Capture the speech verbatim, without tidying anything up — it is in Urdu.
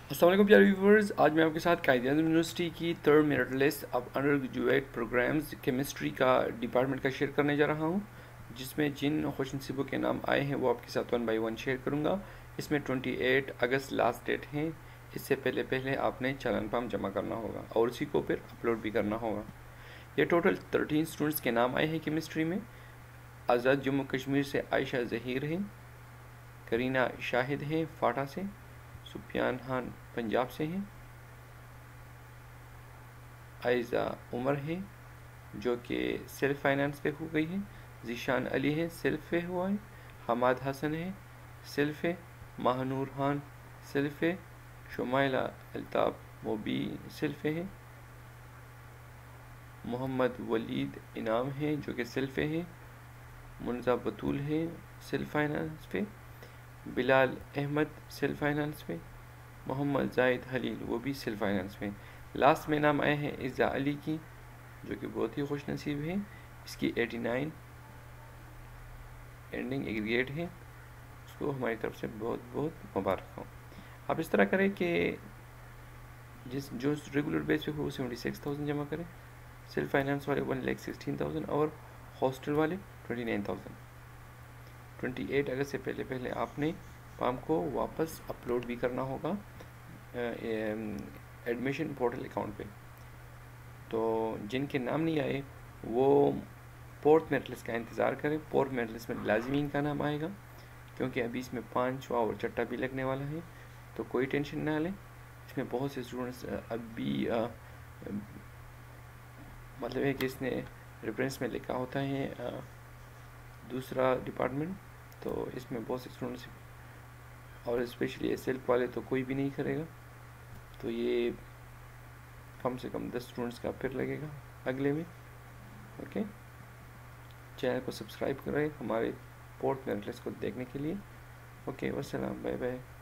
السلام علیکم پیارے ویورز، آج میں آپ کے ساتھ قائد اعظم یونیورسٹی کی تھرڈ میرٹ لسٹ اب انڈر گریجویٹ پروگرامز کیمسٹری کا ڈپارٹمنٹ کا شیئر کرنے جا رہا ہوں، جس میں جن خوش نصیبوں کے نام آئے ہیں وہ آپ کے ساتھ ون بائی ون شیئر کروں گا۔ اس میں twenty eight August last date ہیں۔ اس سے پہلے پہلے آپ نے چالن پام جمع کرنا ہوگا اور اسی کو پھر اپلوڈ بھی کرنا ہوگا۔ یہ ٹوٹل تھرٹین اسٹوڈنٹس کے نام آئے ہیں کیمسٹری میں۔ آزاد جموں کشمیر سے عائشہ ظہیر ہیں، کرینہ شاہد ہیں فاٹا سے، سفیان خان پنجاب سے ہیں، عائزہ عمر ہیں جو کہ سیلف فائنانس پہ ہو گئی ہے، ذیشان علی ہے سیلف پہ ہوا ہے، حماد حسن ہے سیلف ہے، ماہنور خان سیلف ہے، شمائلہ الطاف وہ بھی سیلف ہے، محمد ولید انعام ہے جو کہ سیلف ہے، منزہ بطول ہے سیلف فائنانس پہ، بلال احمد سیلف فائنانس پہ، محمد زاہد خلیل وہ بھی سیلف فائنانس میں۔ لاسٹ میں نام آئے ہیں عزہ علی کی جو کہ بہت ہی خوش نصیب ہے، اس کی ایٹی نائن اینڈنگ ایگریگیٹ ہے، اس کو ہماری طرف سے بہت بہت مبارک ہو۔ آپ اس طرح کریں کہ جس جو ریگولر بیس پہ ہو وہ سیونٹی سکس تھاؤزینڈ جمع کریں، سیلف فائنانس والے ون لیک سکسٹین تھاؤزینڈ اور ہاسٹل والے twenty nine thousand. Twenty eight August سے پہلے پہلے آپ نے پام کو واپس اپلوڈ بھی کرنا ہوگا ایڈمیشن پورٹل اکاؤنٹ پہ۔ تو جن کے نام نہیں آئے وہ فورتھ میرٹ لسٹ کا انتظار کریں۔ فورتھ میرٹ لسٹ میں لازمین کا نام آئے گا کیونکہ ابھی اس میں پانچواں اور چٹا بھی لگنے والا ہے، تو کوئی ٹینشن نہ لیں۔ اس میں بہت سے اسٹوڈنٹس ابھی مطلب ہے کہ اس نے ریفرنس میں لکھا ہوتا ہے دوسرا ڈپارٹمنٹ، تو اس میں بہت سے اسٹوڈنٹس اور اسپیشلی ایس ایلف والے تو کوئی بھی نہیں کرے گا، تو یہ کم سے کم دس اسٹوڈنٹس کا پھر لگے گا اگلے میں۔ اوکے، چینل کو سبسکرائب کریں ہمارے فورتھ میرٹ لسٹ کو دیکھنے کے لیے۔ اوکے، والسلام، بائے بائے۔